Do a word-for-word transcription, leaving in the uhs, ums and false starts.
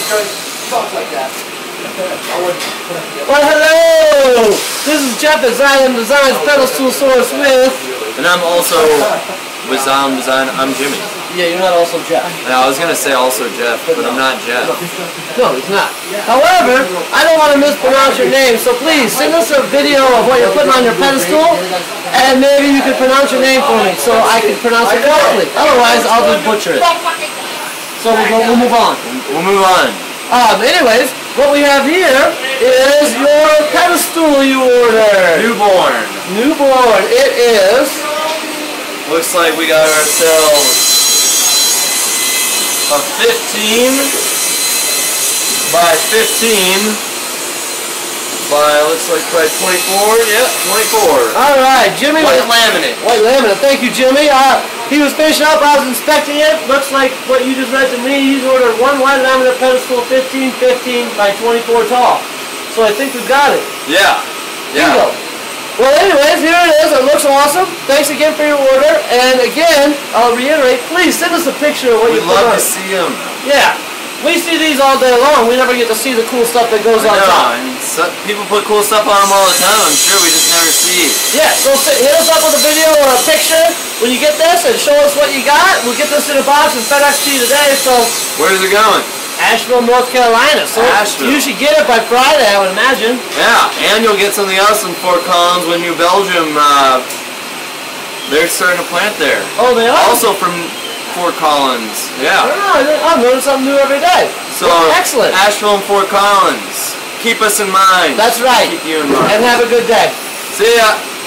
talk like that. Well, hello! This is Jeff at Xylem Designs, Pedestal Source with... And I'm also with Xylem Design, I'm Jimmy. Yeah, you're not also Jeff. Now, I was going to say also Jeff, but I'm not Jeff. No, he's not. However, I don't want to mispronounce your name, so please send us a video of what you're putting on your pedestal, and maybe you can pronounce your name for me so I can pronounce it correctly. Otherwise, I'll just butcher it. So we'll, go, we'll move on. We'll move on. Um, anyways, what we have here is your pedestal you ordered. Newborn. Newborn. It is... Looks like we got ourselves a fifteen by fifteen by, looks like by twenty-four. Yep, twenty-four. Alright, Jimmy. White laminate. White laminate. Thank you, Jimmy. Uh, he was finishing up. I was inspecting it. Looks like what you just read to me. He's ordered one white laminate pedestal, fifteen, fifteen by twenty-four tall. So I think we've got it. Yeah. Yeah. Bingo. Well, anyways, here it is. It looks awesome. Thanks again for your order. And again, I'll reiterate, please send us a picture of what you We'd put on. love to see them. Yeah. We see these all day long. We never get to see the cool stuff that goes on top. I mean, so, people put cool stuff on them all the time. I'm sure we just never see. Yeah, so hit us up with a video or a picture when you get this and show us what you got. We'll get this in a box and FedEx to you today. So where's it going? Asheville, North Carolina. So Asheville. You should get it by Friday, I would imagine. Yeah, and you'll get something else in Fort Collins when New Belgium, uh, they're starting to plant there. Oh, they are? Also from Fort Collins. Yeah. Oh, I'm learning something new every day. So, well, excellent. Asheville and Fort Collins. Keep us in mind. That's right. Keep you in mind. And have a good day. See ya.